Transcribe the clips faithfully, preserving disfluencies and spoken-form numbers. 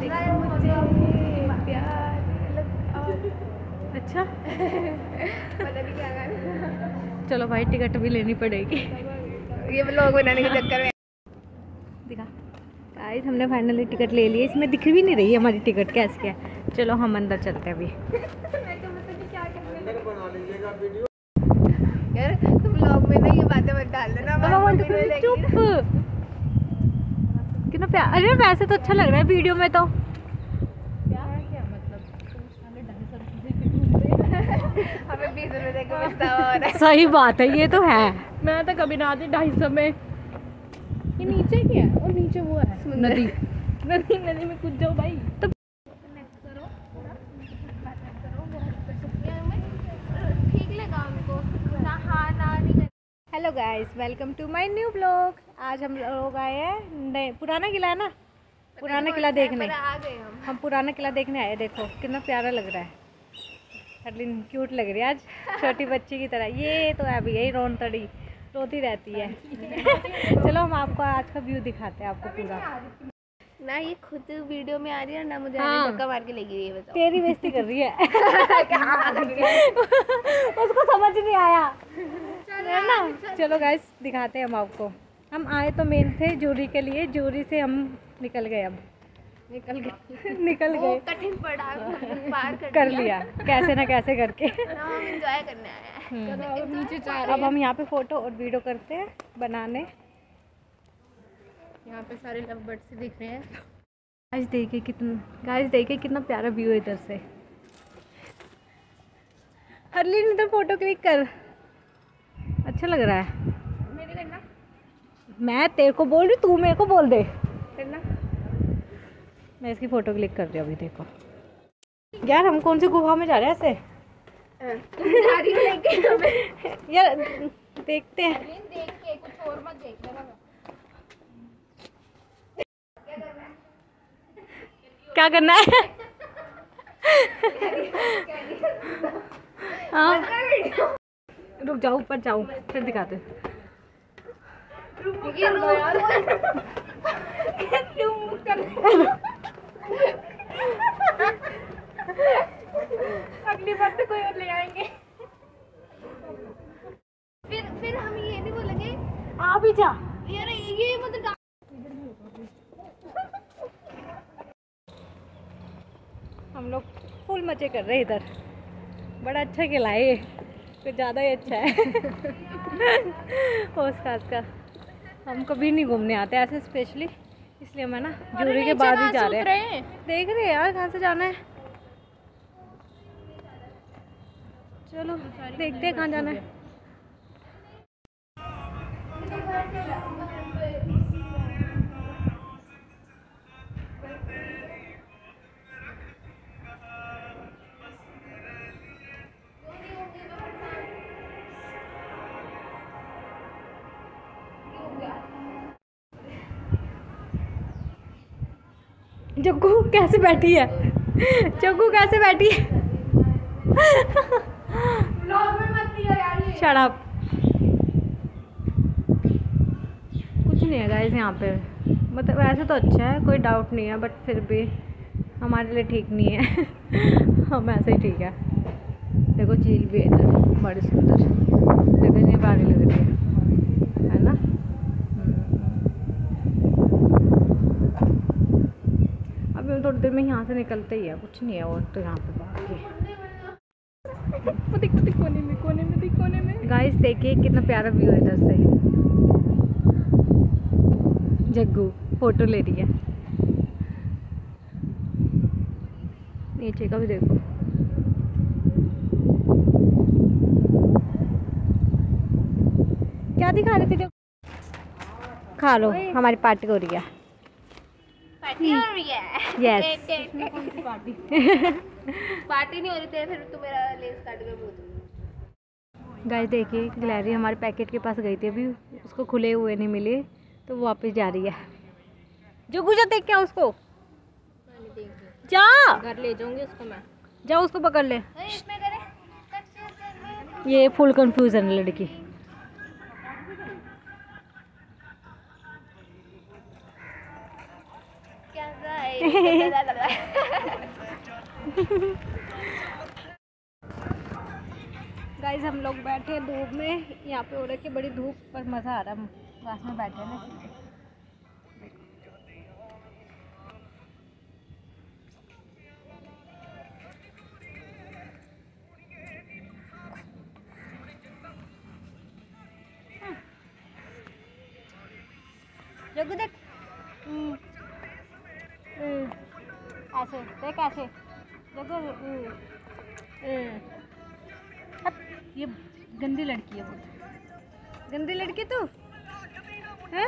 देखो मुझे प्यार अच्छा पता नहीं क्या गाना। चलो भाई टिकट भी लेनी पड़ेगी ये व्लॉग बनाने के चक्कर में। दिखा गाइस हमने फाइनली टिकट ले ली। इसमें दिख भी नहीं रही हमारी टिकट कैसी है। चलो हम अंदर चलते हैं अभी। यार तुम व्लॉग में ना ये बातें मत डाल देना। चुप कितना प्यार। अरे वैसे तो अच्छा लग रहा है वीडियो में तो। क्या क्या मतलब हमें बीस रुपए दे के पछतावा हो रहा है। सही बात है ये तो है। मैं तो कभी ना आती ढाई सौ में। ये नीचे क्या है और नीचे वो है नदी। नदी नदी में कूद जाओ भाई। तो ठीक लगा उनको ना हाँ ना नहीं। Hello guys welcome to my new blog. आज हम लोग आए हैं पुराना किला है ना पुराना किला देखने। आ गए हम हम पुराना किला देखने आए। देखो कितना प्यारा लग रहा है। हरलीन क्यूट लग रही है आज छोटी बच्ची की तरह। ये तो है अभी यही रोन तड़ी रोती रहती है। चलो हम आपको आज का व्यू दिखाते हैं आपको पूरा। ना ये खुद वीडियो में आ रही है ना मुझे हाँ। धक्का मार के लेगी। ये बताओ तेरी बेइज्जती कर रही है। उसको समझ नहीं आया है ना। चलो गाइस दिखाते हैं हम आपको। हम आए तो मेन थे जूरी के लिए। जूरी से हम निकल गए। अब निकल गए निकल गए कठिन पड़ा पार कर, कर लिया कैसे ना कैसे करके। हम एंजॉय करने आए हैं। नीचे अब हम यहाँ पे फोटो और वीडियो करते हैं बनाने। यहाँ पे सारे लव बर्ड्स दिख रहे हैं। गाइस देखिए कितना गाइस देखिए कितना प्यारा व्यू है इधर से। हरलीन इधर फोटो क्लिक कर। अच्छा लग रहा है। मेरे करना मैं तेरे को बोल रही तू मेरे को बोल दे करना। मैं इसकी फोटो क्लिक कर रही हूँ अभी। देखो यार हम कौन सी गुफा में जा रहे हैं ऐसे। जा रही है लेके हमें। यार देखते हैं देख के कुछ और मत देख लेना। क्या करना है हाँ रुक जाओ ऊपर जाओ फिर दिखाते। अगली बार तो कोई और ले आएंगे। फिर फिर हम ये नहीं बोलेंगे आ भी जा यार ये मतलब। हम लोग फुल मजे कर रहे हैं इधर। बड़ा अच्छा किला है ये कुछ ज़्यादा ही अच्छा है। होश खास का हम कभी नहीं घूमने आते ऐसे स्पेशली इसलिए मैं ना जूरी के बाद ही जा रहे हैं। देख रहे हैं यार कहाँ से जाना है। चलो देखते हैं कहाँ जाना है। जग्गू कैसे बैठी है। जग्गू कैसे बैठी है। Shut up. कुछ नहीं है गाइस यहाँ पे। मतलब वैसे तो अच्छा है कोई डाउट नहीं है बट फिर भी हमारे लिए ठीक नहीं है। हम ऐसे ही ठीक है। देखो झील भी है इधर बड़ी सुंदर। देखो इतनी प्यारी लग रही है है ना। अभी हम थोड़ी देर में यहाँ से निकलते ही है। कुछ नहीं है और तो यहाँ पे बाकी कोने में कोने में कोने में। गाइस देखिए कितना प्यारा व्यू है इधर से। जग्गू फोटो ले रही है। नीचे का भी देखो। क्या दिखा रहे थे जब खा लो हमारी पार्टी हो रही है। पार्टी हो रही है यस। पार्टी पार्टी नहीं हो रही थी फिर तू मेरा लेस काट के बोल। गाइस देखिए गिलहरी हमारे पैकेट के पास गई थी अभी उसको खुले हुए नहीं मिले तो वो वापस जा रही है। जो गुजर देख क्या उसको जा घर ले जाऊंगी उसको मैं। जाओ उसको पकड़ ले। ये फुल कंफ्यूजन है लड़की। गाइस हम लोग बैठे धूप में, यहाँ पे हो रखी बड़ी धूप, पर मज़ा आ रहा है घास में बैठे ना। जगू देख, ऐसे देख ऐसे जगू। अब ये गंदी लड़की है, बहुत गंदी लड़की तू है।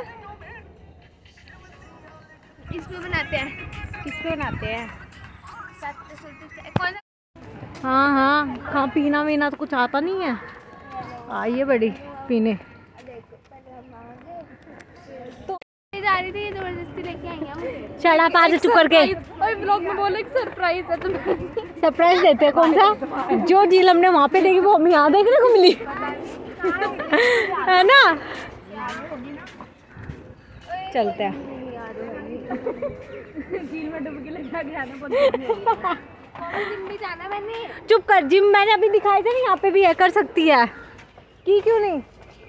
इसमें बनाते हैं, किसको बनाते हैं? कौन? हाँ हाँ हाँ, पीना वीना तो कुछ आता नहीं है। आइए बड़ी पीने तो जा रही थी, जबरदस्ती लेके आई हैं। चढ़ा पाँच चुप करके। और ब्लॉग में बोले कि सरप्राइज है तुम्हें। सरप्राइज देते हैं कौन सा? जो झील हमने वहाँ पे देखी वो हमें यहाँ देखने को मिली है ना। चलते हैं। झील में डुबकी लगा के आना पड़ता है। जिम भी जाना मैंने। चुप कर, जिम मैंने अभी दिखाई थे ना, यहाँ पे भी है, कर सकती है की क्यों नहीं।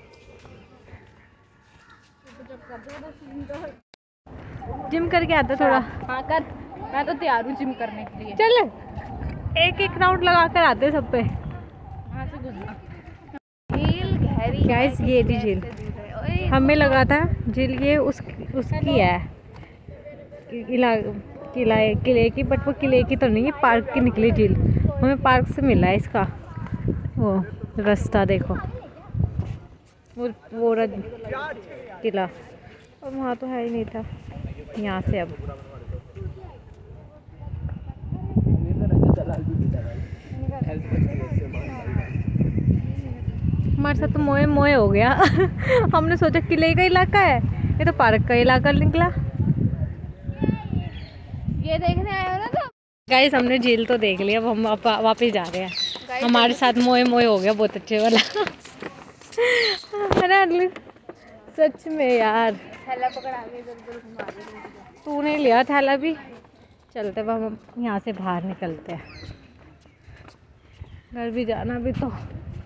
जिम करके आता थोड़ा। हाँ कर, मैं तो तैयार हूँ जिम करने के लिए। चल एक एक राउंड लगा कर आते सब पे। वहाँ से गुजरना। झील गहरी गाइस ये थी झील, हमें लगा था झील ये उस उसकी है, किला किला किले की, बट वो किले की तो नहीं है, पार्क की निकली झील। हमें पार्क से मिला है इसका वो रास्ता, देखो वो वो किला, और वहाँ तो है ही नहीं था। यहाँ से अब हमारे साथ तो मोए मोए हो गया हमने सोचा किले का इलाका है, ये तो पार्क का इलाका निकला। ये देखने आए हो ना तो। गाइस हमने झील तो देख लिया, अब हम वाप, वापस जा रहे हैं। हमारे साथ मोए मोए हो गया, बहुत अच्छे वाला है ना। सच में यार, थैला पकड़ा के इधर उधर घुमा दे। तूने लिया थैला भी। चलते अब हम यहाँ से बाहर निकलते हैं, घर भी जाना भी तो।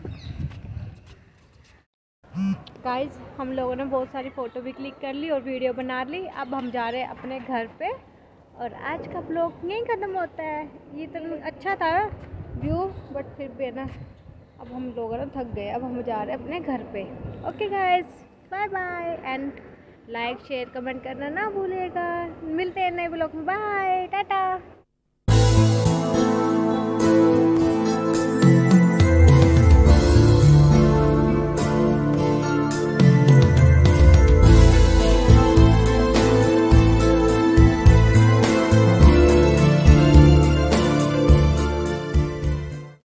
गाइस हम लोगों ने बहुत सारी फ़ोटो भी क्लिक कर ली और वीडियो बना ली। अब हम जा रहे हैं अपने घर पे, और आज का ब्लॉग यहीं ख़त्म होता है। ये तो अच्छा था व्यू, बट फिर भी है ना, अब हम लोग ना थक गए, अब हम जा रहे हैं अपने घर पे। Okay guys, bye bye, and like share comment करना ना भूलिएगा। मिलते हैं नए ब्लॉग में, बाय टाटा।